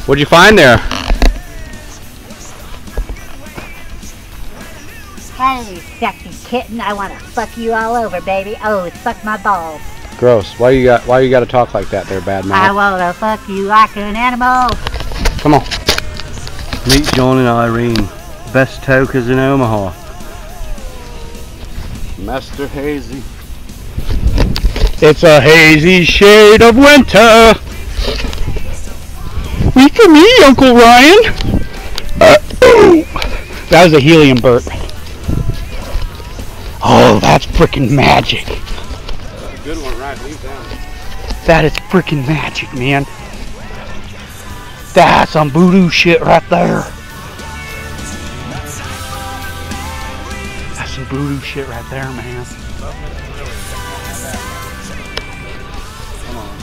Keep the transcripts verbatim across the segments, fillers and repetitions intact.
What'd you find there? Hey, sexy kitten, I want to fuck you all over, baby. Oh, suck my balls. Gross. Why you got Why you got to talk like that there, bad mouth? I want to fuck you like an animal. Come on. Meet John and Irene, best tokers in Omaha. Master Hazy. It's a hazy shade of winter. Wait for me, Uncle Ryan. Uh, that was a helium burp. Oh, that's freaking magic. That's a good one, right? Leave down. That is freaking magic, man. That's some voodoo shit right there. That's some voodoo shit right there, man. Come on.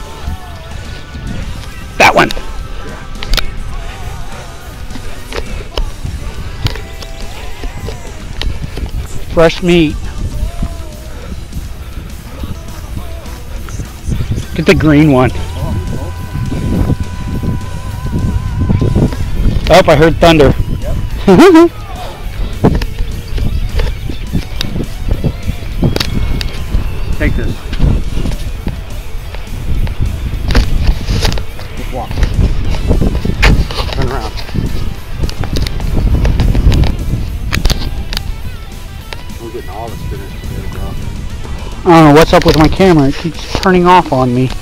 That one. Fresh meat. Get the green one. Oh, I heard thunder. Yep. Take this. Just walk. Turn around. I'm getting all the spinners together, bro. I don't know what's up with my camera. It keeps turning off on me.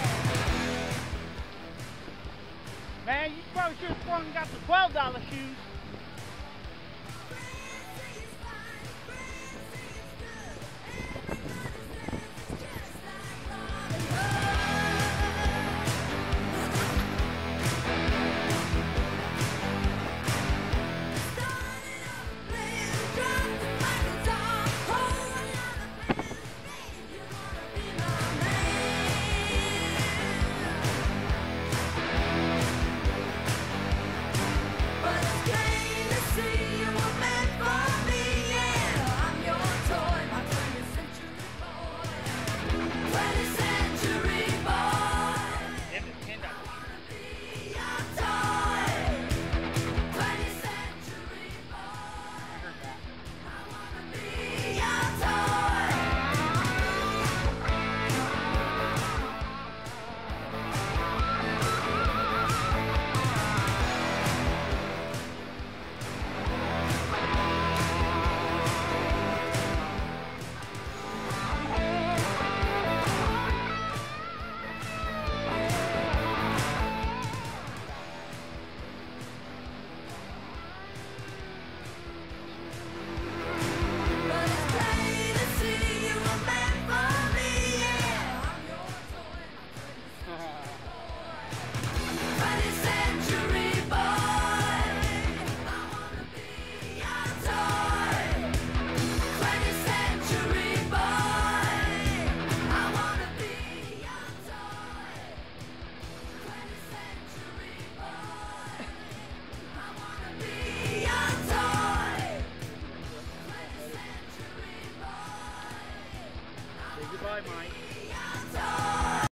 Man, you probably should have got the twelve dollar shoes.